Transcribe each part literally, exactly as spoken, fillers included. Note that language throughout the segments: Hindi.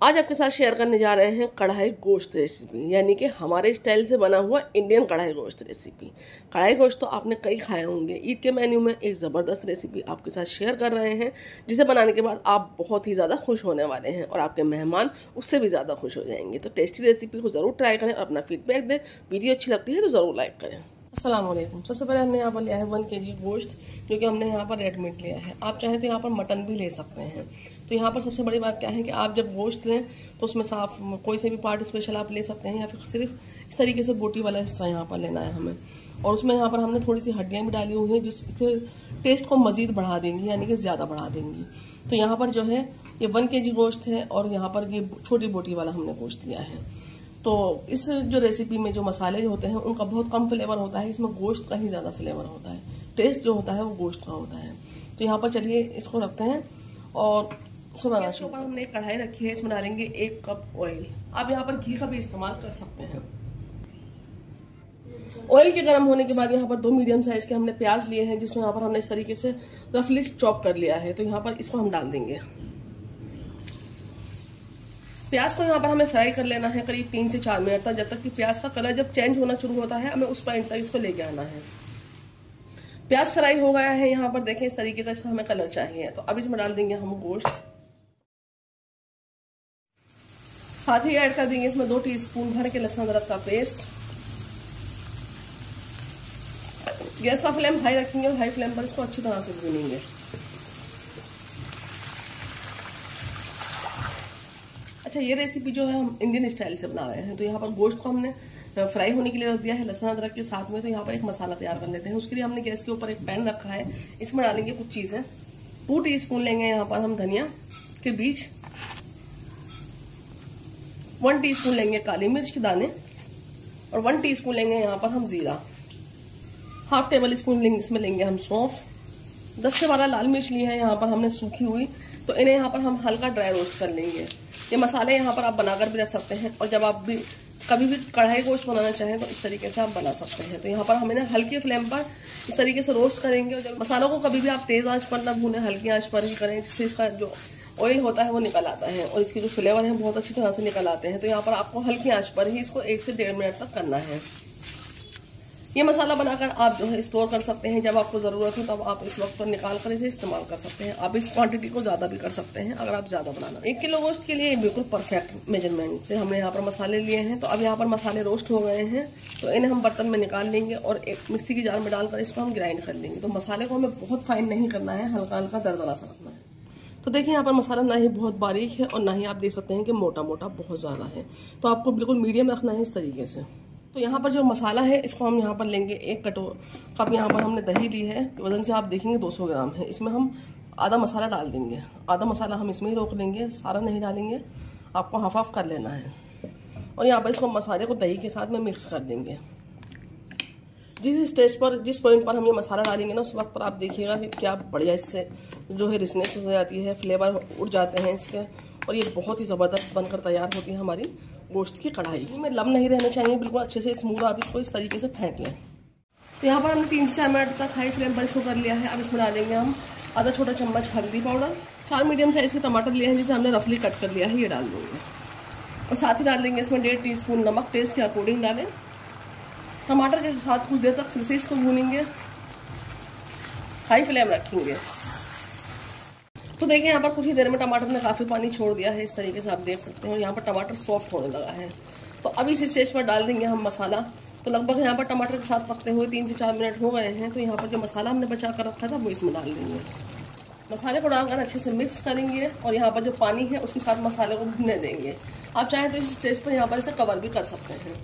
आज आपके साथ शेयर करने जा रहे हैं कढ़ाई गोश्त रेसिपी, यानी कि हमारे स्टाइल से बना हुआ इंडियन कढ़ाई गोश्त रेसिपी। कढ़ाई गोश्त तो आपने कई खाए होंगे। ईद के मेन्यू में एक ज़बरदस्त रेसिपी आपके साथ शेयर कर रहे हैं, जिसे बनाने के बाद आप बहुत ही ज़्यादा खुश होने वाले हैं और आपके मेहमान उससे भी ज़्यादा खुश हो जाएंगे। तो टेस्टी रेसिपी को ज़रूर ट्राई करें और अपना फीडबैक दें। वीडियो अच्छी लगती है तो ज़रूर लाइक करें। अस्सलाम वालेकुम। सबसे पहले हमने यहाँ पर लिया है वन के जी गोश्त, जो कि हमने यहाँ पर रेड मीट लिया है। आप चाहें तो यहाँ पर मटन भी ले सकते हैं। तो यहाँ पर सबसे बड़ी बात क्या है कि आप जब गोश्त लें तो उसमें साफ कोई से भी पार्ट स्पेशल आप ले सकते हैं, या फिर सिर्फ इस तरीके से बोटी वाला हिस्सा यहाँ पर लेना है हमें। और उसमें यहाँ पर हमने थोड़ी सी हड्डियाँ भी डाली हुई हैं, जिसके टेस्ट को मज़ीद बढ़ा देंगी, यानी कि ज़्यादा बढ़ा देंगी। तो यहाँ पर जो है ये वन के जी गोश्त है और यहाँ पर ये छोटी बोटी वाला हमने गोश्त लिया है। तो इस जो रेसिपी में जो मसाले जो होते हैं उनका बहुत कम फ्लेवर होता है, इसमें गोश्त का ही ज़्यादा फ्लेवर होता है। टेस्ट जो होता है वो गोश्त का होता है। तो यहाँ पर चलिए इसको रखते हैं और इसको बनाना शुरू। पर हमने एक कढ़ाई रखी है, इसमें डालेंगे एक कप ऑयल। आप यहाँ पर घी का भी इस्तेमाल कर सकते हैं। ऑयल के गर्म होने के बाद यहाँ पर दो मीडियम साइज के हमने प्याज लिए हैं, जिसमें यहाँ पर हमने इस तरीके से रफली चॉप कर लिया है। तो यहाँ पर इसको हम डाल देंगे। प्याज को यहाँ पर हमें फ्राई कर लेना है करीब तीन से चार मिनट तक, जब तक कि प्याज का कलर जब चेंज होना शुरू होता है हमें उस पॉइंट तक इसको लेके आना है। प्याज फ्राई हो गया है, यहाँ पर देखें इस तरीके का इसका हमें कलर चाहिए। तो अब इसमें डाल देंगे हम गोश्त। साथ ही ऐड कर देंगे इसमें दो टीस्पून भर के लहसुन अदरक का पेस्ट। गैस का फ्लेम हाई रखेंगे और हाई फ्लेम पर इसको अच्छी तरह से भूनेंगे। अच्छा, ये रेसिपी जो है हम इंडियन स्टाइल से बना रहे हैं। तो यहाँ पर गोश्त को हमने फ्राई होने के लिए रख दिया है लहसुन अदरक के साथ में। तो यहाँ पर एक मसाला तैयार कर लेते हैं। उसके लिए हमने गैस के ऊपर एक पैन रखा है, इसमें डालेंगे कुछ चीज़ें। टू टीस्पून लेंगे यहाँ पर हम धनिया के बीज, वन टीस्पून लेंगे काली मिर्च के दाने और वन टीस्पून लेंगे यहाँ पर हम जीरा। हाफ टेबल स्पून लेंगे इसमें लेंगे हम सौंफ। दस से बारह लाल मिर्च ली है यहाँ पर हमने सूखी हुई। तो इन्हें यहाँ पर हम हल्का ड्राई रोस्ट कर लेंगे। ये मसाले यहाँ पर आप बनाकर भी रख सकते हैं, और जब आप भी कभी भी कढ़ाई गोश्त बनाना चाहें तो इस तरीके से आप बना सकते हैं। तो यहाँ पर हम इन्हें हल्की फ्लेम पर इस तरीके से रोस्ट करेंगे। और जब मसालों को कभी भी आप तेज़ आंच पर ना भूनें, हल्की आंच पर ही करें, जिससे इसका जो ऑयल होता है वो निकल आता है और इसके जो फ्लेवर है बहुत अच्छी तरह से निकल आते हैं। तो यहाँ पर आपको हल्की आंच पर ही इसको एक से डेढ़ मिनट तक करना है। ये मसाला बनाकर आप जो है स्टोर कर सकते हैं, जब आपको ज़रूरत हो तब आप इस वक्त पर निकाल कर इसे इस्तेमाल कर सकते हैं। आप इस क्वांटिटी को ज़्यादा भी कर सकते हैं अगर आप ज़्यादा बनाना। एक किलो गोश्त के लिए बिल्कुल परफेक्ट मेजरमेंट से हमने यहाँ पर मसाले लिए हैं। तो अब यहाँ पर मसाले रोस्ट हो गए हैं, तो इन्हें हम बर्तन में निकाल लेंगे और एक मिक्सी की जार में डालकर इसको हम ग्राइंड कर लेंगे। तो मसाले को हमें बहुत फाइन नहीं करना है, हल्का हल्का दरदरा सा रखना है। तो देखिए यहाँ पर मसाला ना ही बहुत बारीक है और ना ही आप देख सकते हैं कि मोटा मोटा बहुत ज़्यादा है। तो आपको बिल्कुल मीडियम रखना है इस तरीके से। तो यहाँ पर जो मसाला है इसको हम यहाँ पर लेंगे एक कटो कप यहाँ पर हमने दही ली है, वजन से आप देखेंगे दो सौ ग्राम है। इसमें हम आधा मसाला डाल देंगे। आधा मसाला हम इसमें ही रोक लेंगे, सारा नहीं डालेंगे, आपको हाफ हाफ कर लेना है। और यहाँ पर इसको मसाले को दही के साथ में मिक्स कर देंगे। जिस स्टेज पर जिस पॉइंट पर हम ये मसाला डालेंगे ना, उस वक्त पर आप देखिएगा कि क्या बढ़िया इससे जो है रिचनेस हो जाती है, फ्लेवर उड़ जाते हैं इसके, और ये बहुत ही ज़बरदस्त बनकर तैयार होती है हमारी गोश्त की कढ़ाई। में लम नहीं रहना चाहिए, बिल्कुल अच्छे से स्मूथ आप इसको इस तरीके से फेंट लें। तो यहाँ पर हमने तीन से चार मिनट तक हाई फ्लेम पर इसको कर लिया है। अब इसमें डालेंगे हम आधा छोटा चम्मच हल्दी पाउडर। चार मीडियम साइज़ के टमाटर लिए हैं, जिसे हमने रफली कट कर लिया है, ये डाल देंगे। और साथ ही डाल देंगे इसमें डेढ़ टी स्पून नमक, टेस्ट के अकॉर्डिंग डालें। टमाटर के साथ कुछ देर तक फिर से इसको भूनेंगे, हाई फ्लेम रखेंगे। तो देखिए यहाँ पर कुछ ही देर में टमाटर ने काफ़ी पानी छोड़ दिया है, इस तरीके से आप देख सकते हैं। यहाँ पर टमाटर सॉफ्ट होने लगा है। तो अब इस स्टेज पर डाल देंगे हम मसाला। तो लगभग यहाँ पर टमाटर के साथ पकते हुए तीन से चार मिनट हो गए हैं। तो यहाँ पर जो मसाला हमने बचा कर रखा था वो इसमें डाल देंगे। मसाले को डालकर अच्छे से मिक्स करेंगे और यहाँ पर जो पानी है उसके साथ मसाले को भूनने देंगे। आप चाहें तो इस स्टेज पर यहाँ पर इसे कवर भी कर सकते हैं।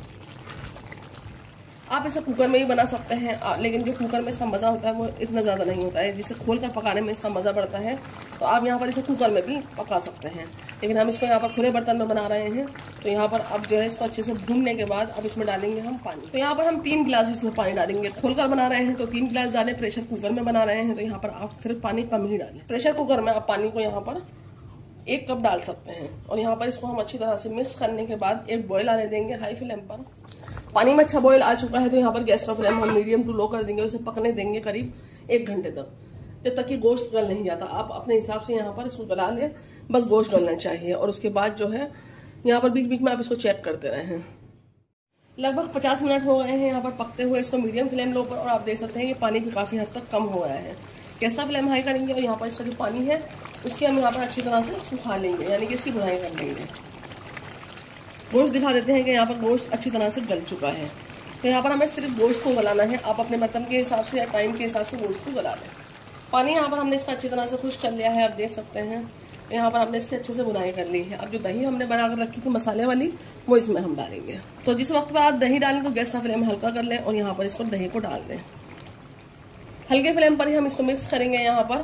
आप इसे कुकर में ही बना सकते हैं, लेकिन जो कुकर में इसका मज़ा होता है वो इतना ज़्यादा नहीं होता है, जिसे खोल कर पकाने में इसका मज़ा बढ़ता है। तो आप यहाँ पर इसे कुकर में भी पका सकते हैं, लेकिन हम इसको यहाँ पर खुले बर्तन में बना रहे हैं। तो यहाँ पर अब जो है इसको अच्छे से भूनने के बाद अब इसमें डालेंगे हम पानी। तो यहाँ पर हम तीन गिलास इसमें पानी डालेंगे। खोल कर बना रहे हैं तो तीन गिलास डालें, प्रेशर कुकर में बना रहे हैं तो यहाँ पर आप फिर पानी कम ही डालें। प्रेशर कुकर में आप पानी को यहाँ पर एक कप डाल सकते हैं। और यहाँ पर इसको हम अच्छी तरह से मिक्स करने के बाद एक बॉयल आने देंगे हाई फ्लेम पर। पानी में अच्छा बॉयल आ चुका है तो यहाँ पर गैस का फ्लेम हम मीडियम टू लो कर देंगे। उसे पकने देंगे करीब एक घंटे तक, जब तक कि गोश्त गल नहीं जाता। आप अपने हिसाब से यहाँ पर इसको गला लें, बस गोश्त डलना चाहिए। और उसके बाद जो है यहाँ पर बीच बीच में आप इसको चेक करते रहे हैं। लगभग पचास मिनट हो गए हैं यहाँ पर पकते हुए। इसको मीडियम फ्लेम लो पर, और आप देख सकते हैं ये पानी भी काफ़ी हद तक कम हो गया है। गैस का फ्लेम हाई करेंगे और यहाँ पर इसका जो पानी है उसके हम यहाँ पर अच्छी तरह से सुखा लेंगे, यानी कि इसकी भुनाई कर लेंगे। गोश्त दिखा देते हैं कि यहाँ पर गोश्त अच्छी तरह से गल चुका है। तो यहाँ पर हमें सिर्फ गोश्त को गलाना है। आप अपने बर्तन के हिसाब से या टाइम के हिसाब से गोश्त को गला लें। पानी यहाँ पर हमने इसका अच्छी तरह से खुश्क कर लिया है, आप देख सकते हैं। यहाँ पर हमने इसकी अच्छे से बुनाई कर ली है। अब जो दही हमने बना कर रखी थी मसाले वाली, वो इसमें हम डालेंगे। तो जिस वक्त पर आप दही डालें तो गैस का फ्लेम हल्का कर लें और यहाँ पर इसको दही को डाल दें। हल्के फ्लेम पर ही हम इसको मिक्स करेंगे। यहाँ पर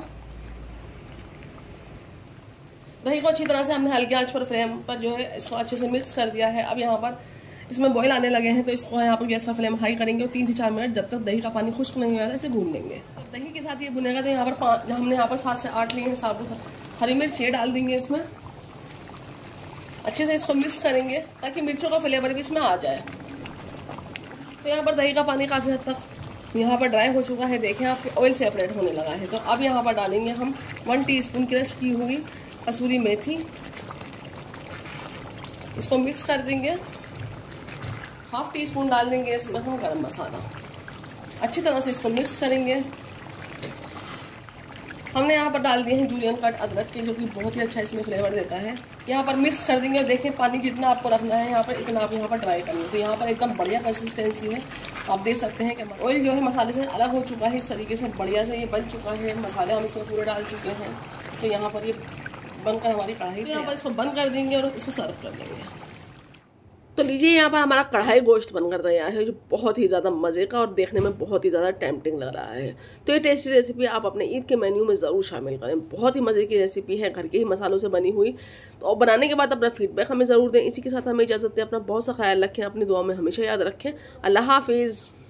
दही को अच्छी तरह से हमने हल्के आंच पर फ्लेम पर जो है इसको अच्छे से मिक्स कर दिया है। अब यहाँ पर इसमें बॉयल आने लगे हैं तो इसको यहाँ पर गैस का फ्लेम हाई करेंगे और तीन से चार मिनट जब तक दही का पानी खुश्क नहीं हो जाता इसे भून लेंगे। तो दही के साथ ये भुनेगा तो यहाँ पर हमने यहाँ पर सात से आठ लिए हैं साबुत हरी मिर्च, ये डाल देंगे इसमें। अच्छे से इसको मिक्स करेंगे ताकि मिर्चों का फ्लेवर भी इसमें आ जाए। तो यहाँ पर दही का पानी काफ़ी हद तक यहाँ पर ड्राई हो चुका है। देखें आपके ऑयल सेपरेट होने लगा है। तो अब यहाँ पर डालेंगे हम वन टीस्पून क्रश की हुई कसूरी मेथी। इसको मिक्स कर देंगे। हाफ टी स्पून डाल देंगे इसमें हम गरम मसाला। अच्छी तरह से इसको मिक्स करेंगे। हमने यहाँ पर डाल दिए हैं जूलियन कट अदरक के, जो कि बहुत ही अच्छा इसमें फ्लेवर देता है। यहाँ पर मिक्स कर देंगे और देखें पानी जितना आपको रखना है यहाँ पर इतना आप यहाँ पर ड्राई करेंगे। तो यहाँ पर एकदम बढ़िया कंसिस्टेंसी है। आप देख सकते हैं कि ऑयल जो है मसाले से अलग हो चुका है। इस तरीके से बढ़िया से ये बन चुका है। मसाले हम इसमें पूरे डाल चुके हैं। तो यहाँ पर ये बनकर हमारी कढ़ाई, तो यहाँ पर इसको बंद कर देंगे और इसको सर्व कर लेंगे। तो लीजिए यहाँ पर हमारा कढ़ाई गोश्त बनकर तैयार है, जो बहुत ही ज़्यादा मज़े का और देखने में बहुत ही ज़्यादा टेम्पटिंग लग रहा है। तो ये टेस्टी रेसिपी आप अपने ईद के मेन्यू में ज़रूर शामिल करें। बहुत ही मज़े की रेसिपी है, घर के ही मसालों से बनी हुई। तो बनाने के बाद अपना फीडबैक हमें ज़रूर दें। इसी के साथ हमें इजाज़त दें। अपना बहुत सा ख्याल रखें, अपनी दुआ में हमेशा याद रखें। अल्लाह हाफिज़।